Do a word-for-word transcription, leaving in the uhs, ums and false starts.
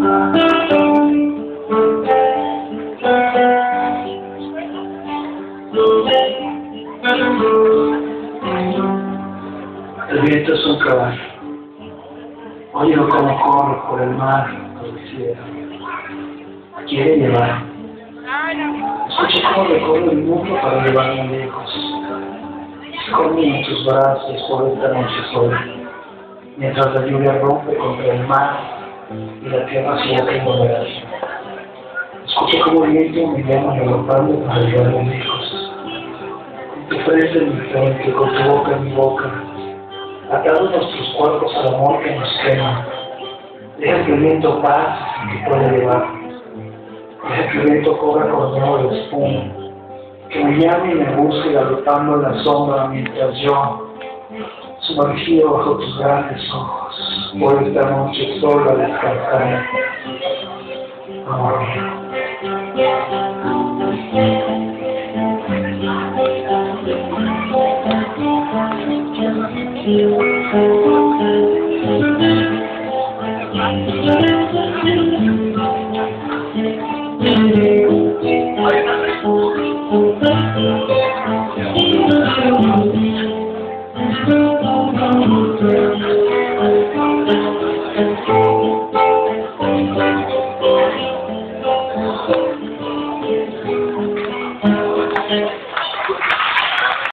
El viento es un caballo. Oigo cómo corre por el mar, por el cielo. Quiere llevar. Escucho cómo recorre el mundo para llevarme lejos. Esconde en tus brazos por esta noche sola, mientras la lluvia rompe contra el mar y la tierra se hace mover. Escucho cómo el viento me llama galopando para llevarme lejos. Con tu frente en mi frente, con tu boca en mi boca, atados nuestros cuerpos al amor que nos quema. Deja que el viento pase sin que pueda llevar. Deja que el viento corra coronado de espuma, que me llame y me busque galopando en la sombra mientras yo, sumergido bajo tus grandes ojos, por esta noche sola descansaré. Amor mío. Thank you.